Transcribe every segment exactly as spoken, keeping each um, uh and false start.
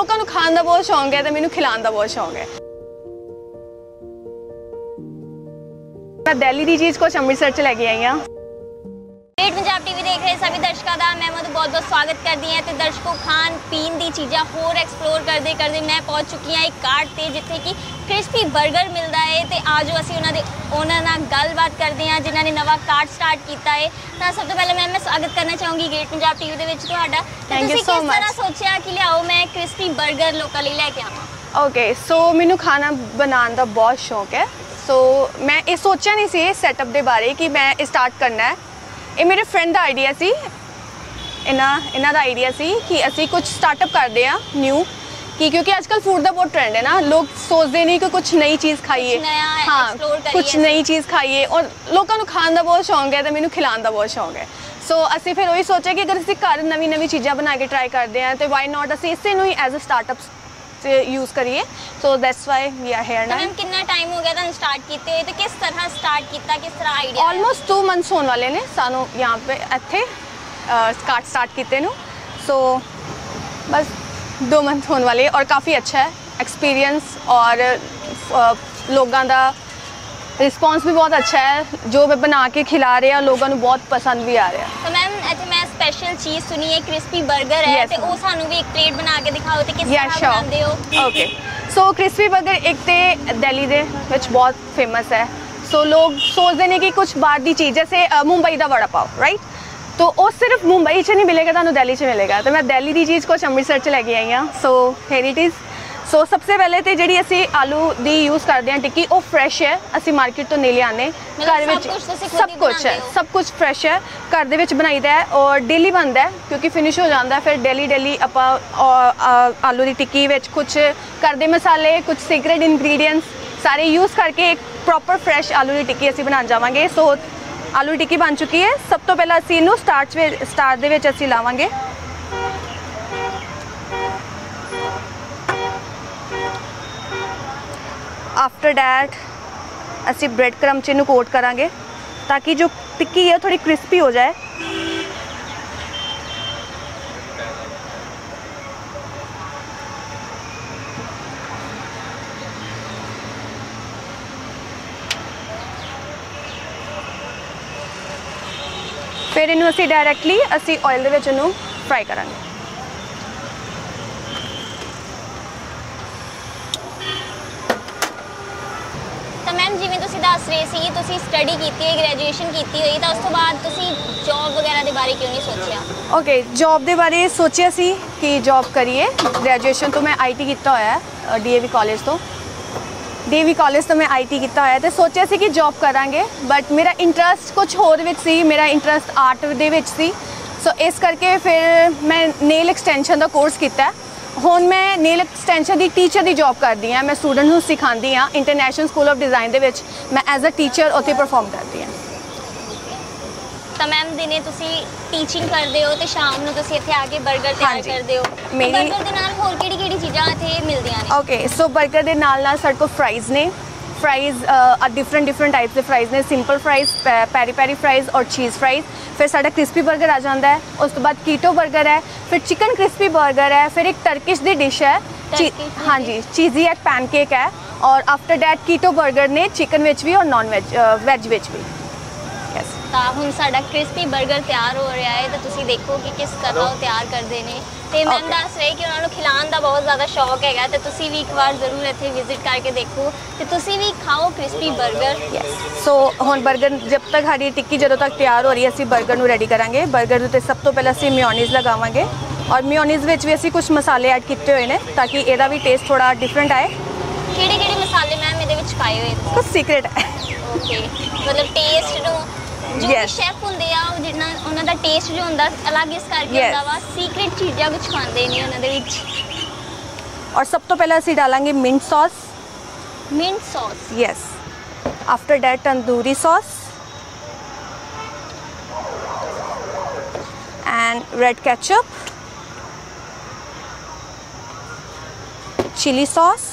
लोगों को खाने का बहुत शौक है तो मैंने खिलाने का बहुत शौक है। मैं दिल्ली की चीज़ कुछ अमृतसर च लैके आई हाँ। ग्रेट पंजाब टीवी देख रहे सभी दर्शकों का मैं मधु बहुत बहुत स्वागत करती हैं। तो दर्शकों खान पीन की चीज़ा होर एक्सप्लोर करते करते मैं पहुंच चुकी हाँ एक कार्ट से जिथे कि क्रिस्पी बर्गर मिलता है। तो आज असीं उन्हां दे ओनर नाल गलबात करते हैं जिन्होंने नवा कार्ट स्टार्ट किया है। तो सब तो पहले मैम मैं स्वागत करना चाहूँगी ग्रेट पंजाब टीवी दे विच तुहाडा। Thank you so much. किस तरह सोचा कि लियाओ मैं क्रिस्पी बर्गर लोगों लई लैके आवां। ओके सो मैनू खाना बनाने का बहुत शौक है। सो so, मैं ये सोचा नहीं सी सैटअप के बारे कि मैं स्टार्ट करना है। ये मेरे फ्रेंड का आइडिया सी इन्हां इन्हां दा आइडिया सी कि असी कुछ स्टार्टअप करते हैं न्यू कि क्योंकि आजकल फूड का बहुत ट्रेंड है ना। लोग सोचते नहीं कि कुछ नई चीज़ खाइए, हाँ कुछ नई चीज़ खाइए और लोगों को खाने का बहुत शौक है तो मैंने खिलाने का बहुत शौक है। सो so, असी फिर वही सोचा कि अगर असी घर नवी नवी चीज़ां बना के ट्राई करते हैं तो वाई नॉट असी इसे ही एज अ स्टार्टअप यूज़ करिए। So that's why we are here now. Ma'am कितना टाइम हो गया था स्टार्ट किते हुए तो किस तरह स्टार्ट किया, किस तरह आइडिया? ऑलमोस्ट टू मंथ्स होने वाले ने सानू यहाँ पे इत्थे कार्ट स्टार्ट किते नू। सो बस दो मंथ होने वाले और काफ़ी अच्छा है एक्सपीरियंस और लोगों का रिस्पॉन्स भी बहुत अच्छा है। जो मैं बना के खिला रहे हैं लोगों को बहुत पसंद भी आ रहा है। तो मैम इत्थे मैं स्पेशल चीज़ सुनी है क्रिस्पी बर्गर है तो वो सानू भी एक प्लेट बना के दिखाओ तो किस तरह बनाते हो? ओके सो क्रिस्पी बर्गर एक तो दिल्ली दे विच बहुत फेमस है। सो so, लोग सोचते हैं कि कुछ बाहर की चीज़ जैसे मुंबई का वड़ा पाव राइट, तो वो सिर्फ मुंबई च नहीं मिलेगा, तुहानू दिल्ली च मिलेगा। तो मैं दिल्ली की चीज़ कुछ अमृतसर च लैके आई हाँ। So here it is. So सबसे पहले तो जी असी आलू की यूज़ करते हैं टिक्की वो फ्रैश है, असी मार्केट तो नहीं लियाने। घर में सब कुछ है, सब कुछ फ्रैश है, घर दे विच बनाईदा है और डेली बनता है क्योंकि फिनिश हो जाता है। फिर डेली डेली आपां आलू की टिक्की विच कुछ घर दे मसाले कुछ सीक्रेट इंग्रीडियंट्स सारे यूज़ करके एक प्रॉपर फ्रैश आलू की टिक्की असी बना जावांगे। सो आलू की टिक्की बन चुकी है। सब तो पहले असी इनू स्टार्च स्टार्ट दे विच असी लावांगे आफ्टर डैट असी ब्रेड क्रम च इनू कोट करांगे ताकि जो टिक्की है थोड़ी क्रिस्पी हो जाए। फिर इनू असी डायरैक्टली असी ऑयल दे विच इनू फ्राई करांगे। मैम जिवें तुसीं दस रहे सी तुसीं स्टडी की हुई ग्रैजुएशन की हुई तो उस तो बाद तुसीं जॉब वगैरह के बारे क्यों नहीं सोचा? ओके जॉब के बारे सोचा सी कि जॉब करिए। ग्रैजुएशन तो मैं आई टी किया होया है डी ए वी कॉलेज तो डी ए वी कॉलेज तो मैं आई टी किया होया तो सोचा सी कि जॉब करांगे बट मेरा इंटरस्ट कुछ होर विच सी, मेरा इंटरस्ट आर्ट दे विच सी। सो इस करके फिर मैं नेल एक्सटेंशन का कोर्स किया। हुण मैं नेल एक्सटेंशन की टीचर की जॉब करती हाँ। मैं स्टूडेंट नूं सिखाती हाँ इंटरनेशनल स्कूल ऑफ डिज़ाइन दे विच मैं एज अ टीचर उत्थे परफॉर्म करती हाँ। तो मैम दिने तुसी टीचिंग करते हो तो शाम नूं तुसी इत्थे आके बर्गर तैयार करते हो। मेरी बर्गर दे नाल होर किहड़ी-किहड़ी चीज़ां इत्थे मिलदियां ने? ओके सो बर्गर दे नाल नाल साडे कोल फ्राइज़ ने। फ्राइज़ डिफरेंट डिफरेंट टाइप्स के फ्राइज़ ने, simple fries, peri peri fries और चीज़ फ्राइज़। फिर साडा क्रिस्पी बर्गर आ जाता है, उस तो बाद कीटो बर्गर है, फिर चिकन क्रिस्पी बर्गर है, फिर एक टर्किश दी डिश है हाँ जी चीज़ी एग पैनकेक है और आफ्टर डैट कीटो बर्गर ने चिकन विच भी और नॉन वेज वैज विच भी। यस तो हुण साडा क्रिस्पी बर्गर तैयार हो रहा है तो तुसी देखो कि किस तरह वो तैयार करते हैं। तो मैम दस रहे कि उन्होंने खिलाने का बहुत ज़्यादा शौक है तो तुसी भी एक बार जरूर इत्थे विजिट करके देखो तो तुसी भी खाओ क्रिस्पी बर्गर। यस सो हुण बर्गर जब तक हमारी टिक्की जो तक तैयार हो रही है असी बर्गर नूं रेडी करांगे। बर्गर उत्ते सब तो पहले असी मेयोनीज़ लगावांगे और मेयोनीज़ विच भी असी कुछ मसाले ऐड किए हुए हैं ताकि इहदा भी टेस्ट थोड़ा डिफरेंट आए। किहड़े-किहड़े मसाले मैम इहदे विच पाए हुए हैं? कुछ सीक्रेट है। ओके मतलब टेस्ट नूं जो yes. शेफ होंदे आ जिन्ना उन्हां दा टेस्ट जो हुंदा अलग इस करके yes. हुंदा वा सीक्रेट चीज़ां कुछ पांदे नहीं उन्हां दे विच। और सब तो पहले असी डालेंगे mint sauce. Mint sauce yes after that tandoori sauce and red ketchup, chili sauce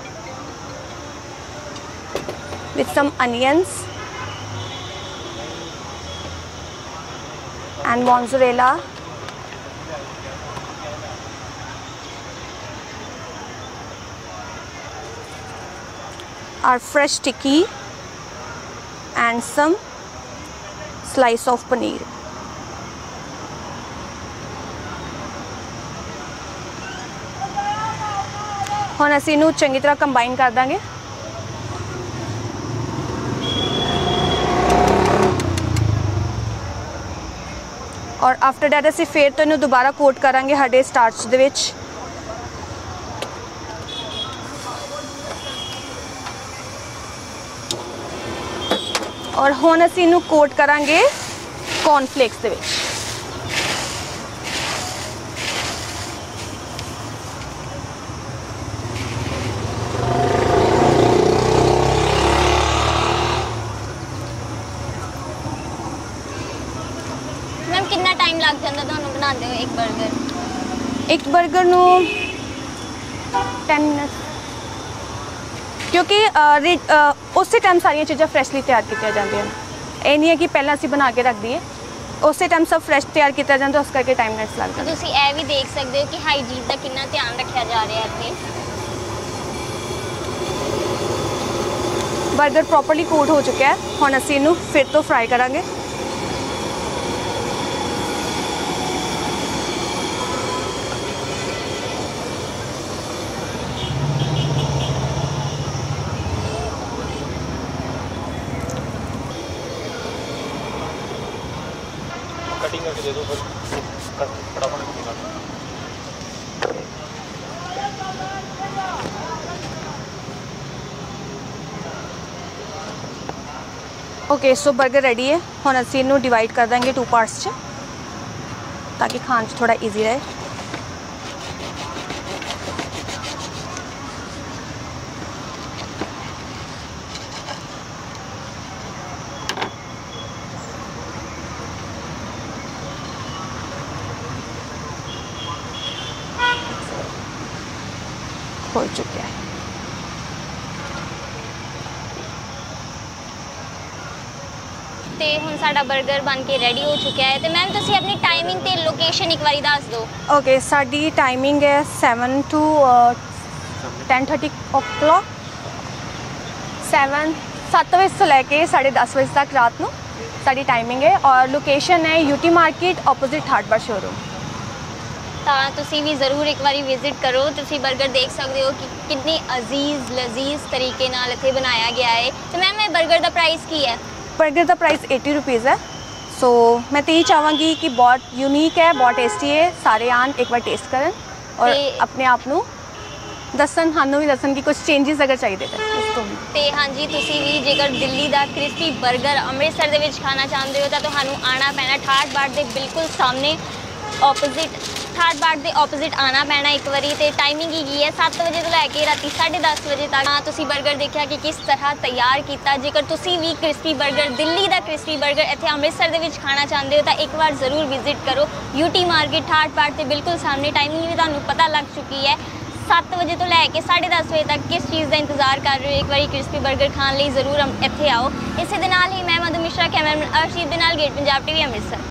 with some onions and mozzarella our fresh tikki and some slice of paneer. ਹੁਣ ਅਸੀਂ ਇਹਨੂੰ ਚੰਗੀ ਤਰ੍ਹਾਂ ਕੰਬਾਈਨ ਕਰ ਦਾਂਗੇ। ਔਰ ਆਫਟਰ ਦੈਟ ਅਸੀਂ ਫਿਰ ਤੋਂ ਇਹਨੂੰ ਦੁਬਾਰਾ ਕੋਟ ਕਰਾਂਗੇ ਸਾਡੇ ਸਟਾਰਚ ਦੇ ਵਿੱਚ। ਔਰ ਹੁਣ ਅਸੀਂ ਇਹਨੂੰ ਕੋਟ ਕਰਾਂਗੇ ਕੌਰਨਫਲੇਕਸ ਦੇ ਵਿੱਚ। मैम कितना टाइम लग जाता ਤੁਹਾਨੂੰ ਬਣਾਉਂਦੇ ਹੋ ਇੱਕ 버ਗਰ? ਇੱਕ 버ਗਰ ਨੂੰ ten ਮਿੰਟ, ਕਿਉਂਕਿ ਉਸੇ ਟਾਈਮ ਸਾਰੀਆਂ ਚੀਜ਼ਾਂ ਫਰੈਸ਼ਲੀ ਤਿਆਰ ਕੀਤੀਆਂ ਜਾਂਦੀਆਂ। ਇਹ ਨਹੀਂ ਹੈ ਕਿ ਪਹਿਲਾਂ ਅਸੀਂ ਬਣਾ ਕੇ ਰੱਖ ਦਈਏ, ਉਸੇ ਟਾਈਮ ਸਭ ਫਰੈਸ਼ ਤਿਆਰ ਕੀਤਾ ਜਾਂਦਾ, ਉਸ ਕਰਕੇ ਟਾਈਮ ਮਿੰਟਸ ਲੱਗ ਜਾਂਦੇ। ਤੁਸੀਂ ਇਹ ਵੀ ਦੇਖ ਸਕਦੇ ਹੋ ਕਿ ਹਾਈਜੀਨ ਦਾ ਕਿੰਨਾ ਧਿਆਨ ਰੱਖਿਆ ਜਾ ਰਿਹਾ ਇੱਥੇ। 버ਗਰ ਪ੍ਰੋਪਰਲੀ ਕੋਟ ਹੋ ਚੁੱਕਿਆ ਹੈ, ਹੁਣ ਅਸੀਂ ਇਹਨੂੰ ਫਿਰ ਤੋਂ ਫਰਾਈ ਕਰਾਂਗੇ। कटिंग करके दे दो फिर फटाफट निकाल। ओके सो 버ਗਰ रेडी है। ਹੁਣ ਅਸੀਂ ਇਹਨੂੰ डिवाइड कर देंगे टू पार्ट्स च ताकि खाने च थोड़ा इजी रहे। हो चुका है। ਤੇ ਹੁਣ ਸਾਡਾ 버ਗਰ ਬਣ ਕੇ ਰੈਡੀ ਹੋ ਚੁੱਕਿਆ ਹੈ। ਤੇ ਮੈਮ ਤੁਸੀਂ ਆਪਣੀ ਟਾਈਮਿੰਗ ਤੇ ਲੋਕੇਸ਼ਨ ਇੱਕ ਵਾਰੀ ਦੱਸ ਦਿਓ। ओके साडी टाइमिंग है seven to ten thirty o'clock seven सत्त बजे ਤੋਂ ਲੈ ਕੇ साढ़े दस बजे तक रात ਨੂੰ ਸਾਡੀ ਟਾਈਮਿੰਗ ਹੈ। और लोकेशन है UT market opposite that bar showroom. ਤਾਂ ਤੁਸੀਂ ਵੀ ਜ਼ਰੂਰ ਇੱਕ ਵਾਰੀ ਵਿਜ਼ਿਟ ਕਰੋ। ਤੁਸੀਂ 버ਗਰ ਦੇਖ ਸਕਦੇ ਹੋ ਕਿ ਕਿੰਨੀ ਅਜ਼ੀਜ਼ ਲਜ਼ੀਜ਼ ਤਰੀਕੇ ਨਾਲ ਇੱਥੇ ਬਣਾਇਆ ਗਿਆ ਹੈ। ਤੇ ਮੈਮ ਇਹ 버ਗਰ ਦਾ ਪ੍ਰਾਈਸ ਕੀ ਹੈ? 버ਗਰ ਦਾ ਪ੍ਰਾਈਸ एटी रुपीज़ है। सो मैं तो यही चाहूँगी कि बहुत यूनिक है, बहुत टेस्टी है, सारे आन एक बार टेस्ट करन और अपने आप ਨੂੰ ਦੱਸਣ, ਸਾਨੂੰ ਵੀ ਦੱਸਣ ਕਿ ਕੁਝ ਚੇਂਜਸ ਅਗਰ ਚਾਹੀਦੇ ਤਾਂ ਇਸ ਤੋਂ ਵੀ। ਤੇ ਹਾਂਜੀ ਤੁਸੀਂ ਵੀ ਜੇਕਰ ਦਿੱਲੀ ਦਾ ਕ੍ਰਿਸਪੀ 버ਗਰ ਅੰਮ੍ਰਿਤਸਰ ਦੇ ਵਿੱਚ ਖਾਣਾ ਚਾਹੁੰਦੇ ਹੋ ਤਾਂ ਤੁਹਾਨੂੰ ਆਣਾ ਪੈਣਾ ਠਾਠ ਬਾੜ ਦੇ ਬਿਲਕੁਲ ਸਾਹਮਣੇ ਆਪੋਜ਼ਿਟ ਠਾਠ ਬਾੜ ਦੇ ਆਪੋਜ਼ਿਟ ਆਣਾ ਪੈਣਾ ਇੱਕ ਵਾਰੀ। ਤੇ ਟਾਈਮਿੰਗ ਹੈਗੀ ਹੈ ਸੱਤ ਵਜੇ ਤੋਂ ਲੈ ਕੇ ਰਾਤੀ ਸਾਢੇ ਦਸ ਵਜੇ ਤੱਕ। ਹਾਂ ਤੁਸੀਂ 버ਗਰ ਦੇਖਿਆ ਕਿ ਕਿਸ ਤਰ੍ਹਾਂ ਤਿਆਰ ਕੀਤਾ। ਜੇਕਰ ਤੁਸੀਂ ਵੀ ਕ੍ਰਿਸਪੀ 버ਗਰ ਦਿੱਲੀ ਦਾ ਕ੍ਰਿਸਪੀ 버ਗਰ ਇੱਥੇ ਅੰਮ੍ਰਿਤਸਰ ਦੇ ਵਿੱਚ ਖਾਣਾ ਚਾਹੁੰਦੇ ਹੋ ਤਾਂ ਇੱਕ ਵਾਰ ਜ਼ਰੂਰ ਵਿਜ਼ਿਟ ਕਰੋ ਯੂਟੀ ਮਾਰਕੀਟ ਠਾਠ ਬਾੜ ਤੇ ਬਿਲਕੁਲ ਸਾਹਮਣੇ। ਟਾਈਮਿੰਗ ਵੀ ਤੁਹਾਨੂੰ ਪਤਾ ਲੱਗ ਚੁੱਕੀ ਹੈ ਸੱਤ ਵਜੇ ਤੋਂ ਲੈ ਕੇ ਸਾਢੇ ਦਸ ਵਜੇ ਤੱਕ। ਕਿਸ ਚੀਜ਼ ਦਾ ਇੰਤਜ਼ਾਰ ਕਰ ਰਹੇ ਹੋ? ਇੱਕ ਵਾਰੀ ਕ੍ਰਿਸਪੀ 버ਗਰ ਖਾਣ ਲਈ ਜ਼ਰੂਰ ਇੱਥੇ ਆਓ। ਇਸੇ ਦੇ ਨਾਲ ਹੀ ਮੈਂ ਮਧੂ ਮਿਸ਼ਰਾ ਕੈਮਰਾਮੈਨ ਅਰਸ਼ਦੀਪ ਦੇ ਨਾਲ ਗੇਟ ਪੰਜਾਬ ਟੀਵੀ ਅੰਮ੍ਰਿਤਸਰ।